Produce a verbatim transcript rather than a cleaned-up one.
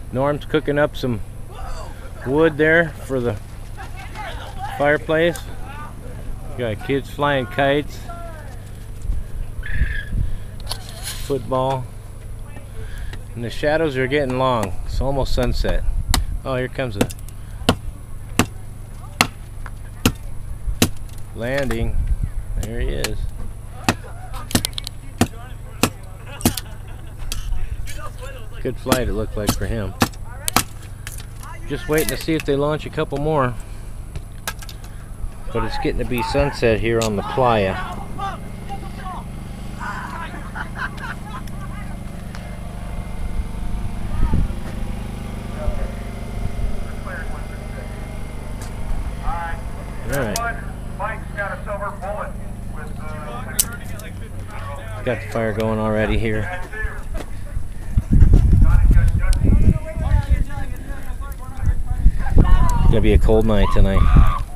Norm's cooking up some wood there for the fireplace. Got kids flying kites, football, and the shadows are getting long. It's almost sunset. Oh, here comes a landing. There he is. Good flight it looked like for him. Just waiting to see if they launch a couple more. But it's getting to be sunset here on the playa. Alright. Got the fire going already here. It's gonna be a cold night tonight.